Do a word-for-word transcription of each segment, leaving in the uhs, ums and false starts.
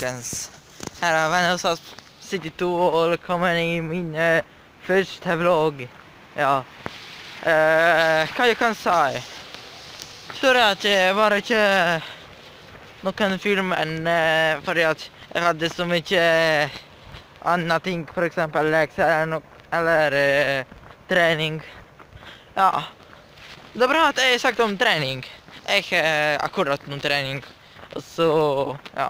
folkens. Her er venner som sitter to og velkommen i min uh, første vlogg. Ja. Uh, hva jeg kan si? Sorry at jeg var ikke noen film enn uh, fordi at jeg hadde så mye uh, andre ting, for eksempel lekser eller, no eller uh, trening. Ja. Det er bra at jeg har sagt om trening. Jeg har uh, akkurat noen trening. Og så, ja.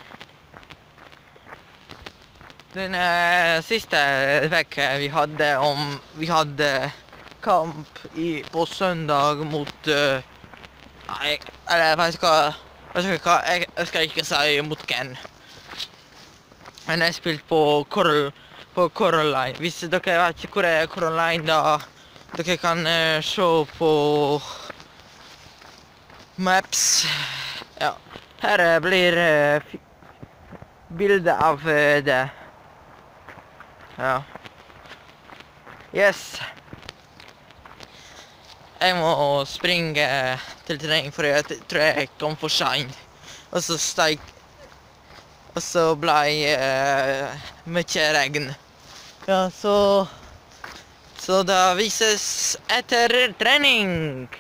Den uh, siste vecka vi hadde om, vi hadde kamp i, på søndag mot, uh, nei, eller vet du hva, vet du hva, jeg, jeg skal ikke si mot hvem. Men jeg spilte på Coral, på Coraline. Hvis dere vet ikke hvor er Coraline, da, dere kan uh, se på Maps. Ja. Her blir uh, bildet av uh, det. Ja. Yes. Jeg må springe til trening, for jeg tror jeg kom for sent. Og så steik, og så ble uh, mye regn. Ja, så, så da vises etter trening.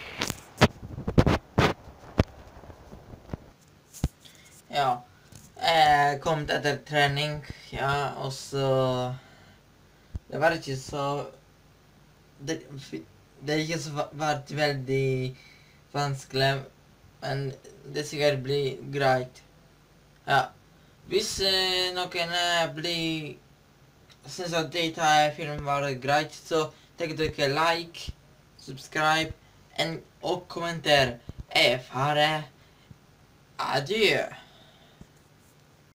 Ja, jeg kom etter trening, ja, og så, det var ikke så, det, det er ikke så vært veldig vanskelig, men det sikkert blir greit. Ja, hvis eh, noen eh, blir, synes at dette filmen var greit, så tenk dere like, subscribe, and, og kommenter. Jeg er ferdig. Adjø.